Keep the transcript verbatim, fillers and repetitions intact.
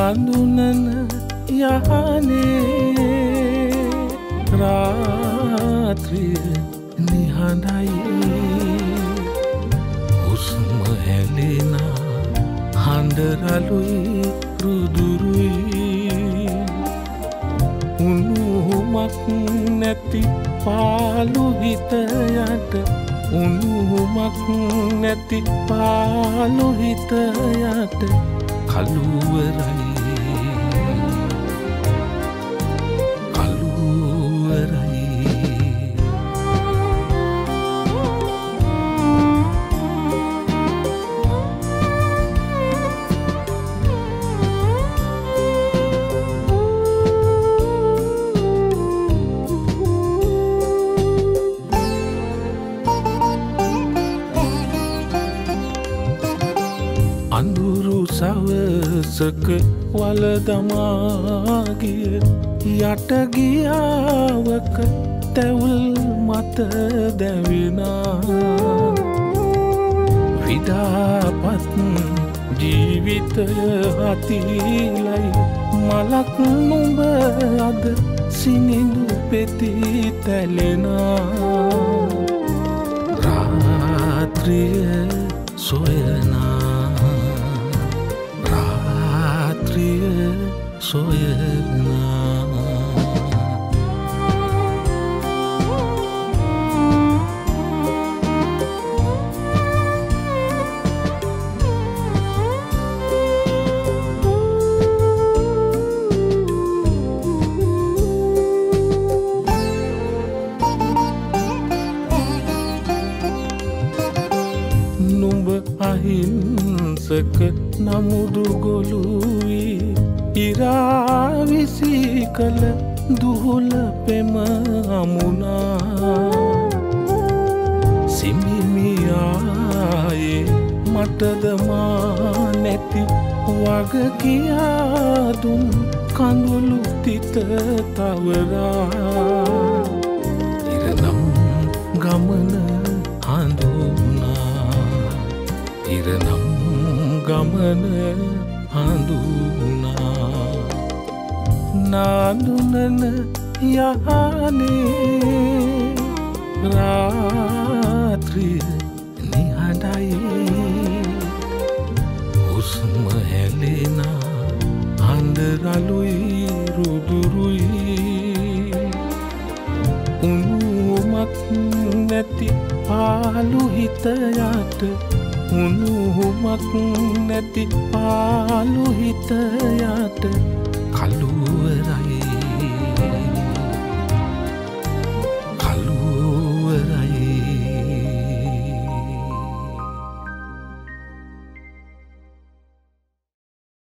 අඳුනන යහනේ රාත්‍රිය නිහඬයි හුස්ම හැලෙන හඬරලුයි රුදුරුයි උණුහුමක් නැති පාළු හිතයට උණුහුමක් නැති පාළු හිතයට කළුවරයි අඳුරු සවසක වල දමාගිය යට ගියාවක තැවුල් මත දැවෙනා විඩාපත් ජීවිතය හතිලයි මලක් නුඹ අද සිනිඳු පෙති තැලෙනා රාත්‍රිය සොයනා සොයනා නුඹ අහිංසක නමුදු ගොළුයි ඉරාවිසි කළ දුහුල පෙම අමුණා සිමිමියායේ මටදමා නැති වග කියාදුම් කඳුළු තිත තවරා ඉරනම් ගමන හඳුනා ඉරනම් ගමන හඳුනා නාඳුනන යහනේ රාත්‍රිය නිහඬයි හුස්ම හැලෙන හඬරලුයි රුදුරුයි උණුහුමක් නැති පාළු හිතයට උණුහුමක් නැති පාළු හිතයට කළුවරයි